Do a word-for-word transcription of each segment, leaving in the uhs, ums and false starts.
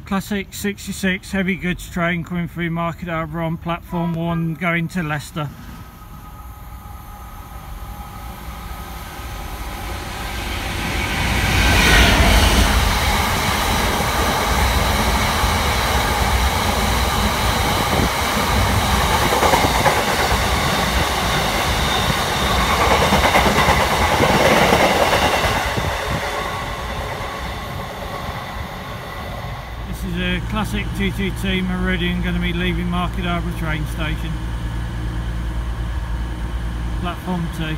Classic sixty-six heavy goods train coming through Market Harborough on platform one going to Leicester. This is a classic two two two Meridian going to be leaving Market Harborough train station. Platform two.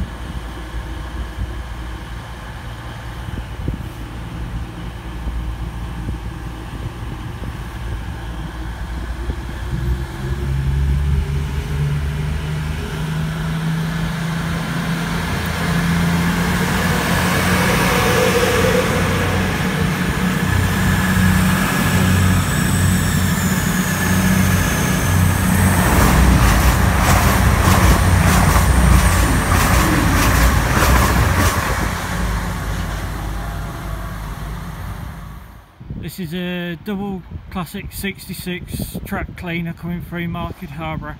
This is a double classic sixty-six track cleaner coming through Market Harborough.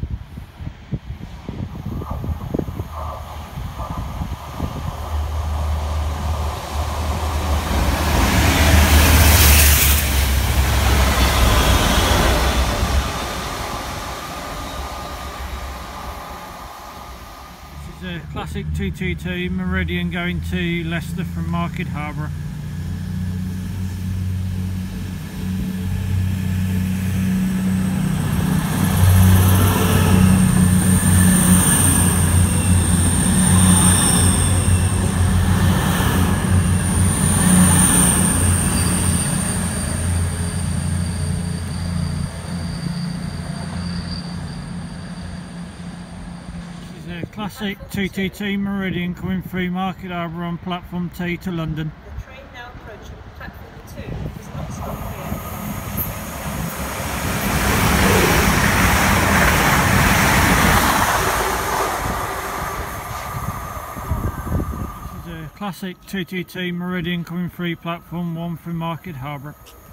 This is a classic two two two Meridian going to Leicester from Market Harborough. A classic two two two Meridian coming through Market Harborough on platform two to London. The train now approaching platform two is not stop here. This is a classic two two two Meridian coming through platform one from Market Harborough.